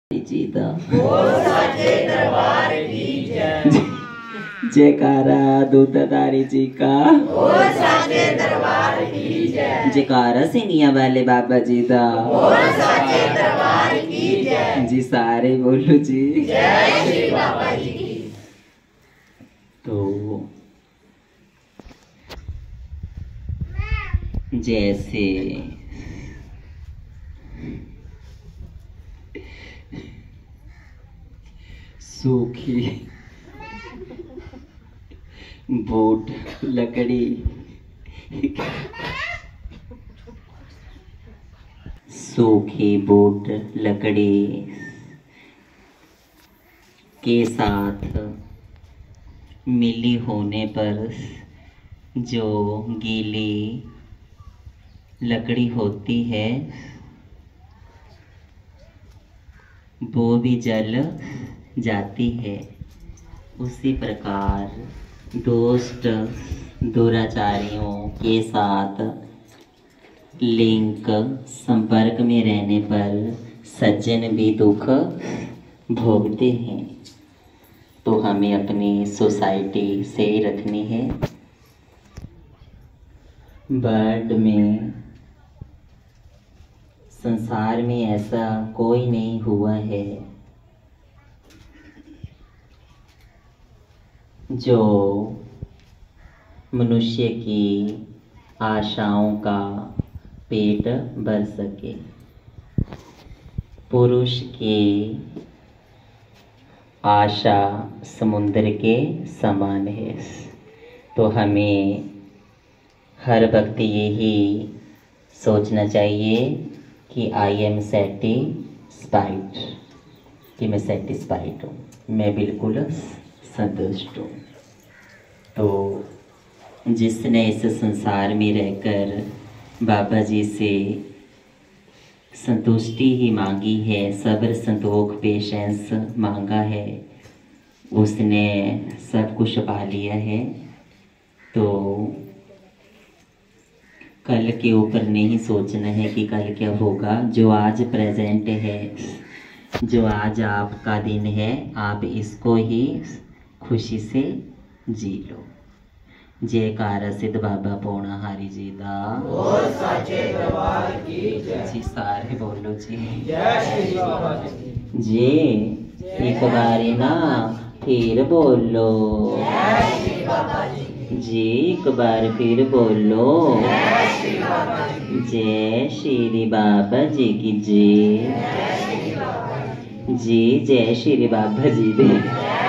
जी दा जयकारा दूधधारी जी का, जयकारा सिंगिया वाले बाबा जी दा जी, सारे बोलो जी। जय श्री बाबा जी की। तो जैसे सूखी बूट लकड़ी सूखी बूट लकड़ी के साथ मिली होने पर जो गीली लकड़ी होती है वो भी जल जाती है। उसी प्रकार दोस्त दुराचारियों के साथ लिंक संपर्क में रहने पर सज्जन भी दुख भोगते हैं। तो हमें अपनी सोसाइटी से रखनी है। वर्ल्ड में, संसार में ऐसा कोई नहीं हुआ है जो मनुष्य की आशाओं का पेट भर सके। पुरुष की आशा समुद्र के समान है। तो हमें हर वक्त यही सोचना चाहिए कि आई एम सेटिस्फाइड, कि मैं सेटिस्फाइड हूँ, मैं बिल्कुल संतुष्ट हूँ। तो जिसने इस संसार में रहकर बाबा जी से संतुष्टि ही मांगी है, सब्र संतोख पेशेंस मांगा है, उसने सब कुछ पा लिया है। तो कल के ऊपर नहीं सोचना है कि कल क्या होगा। जो आज प्रेजेंट है, जो आज आपका दिन है, आप इसको ही खुशी से जी लो। जयकारा सिद्ध बाबा पौना हारी जी दा जी, सारे बोलो जी। जी एक बारी ना फिर बोलो जी, एक बार फिर बोलो जय श्री बाबा जी की जी। जी जय श्री बाबा जी दे।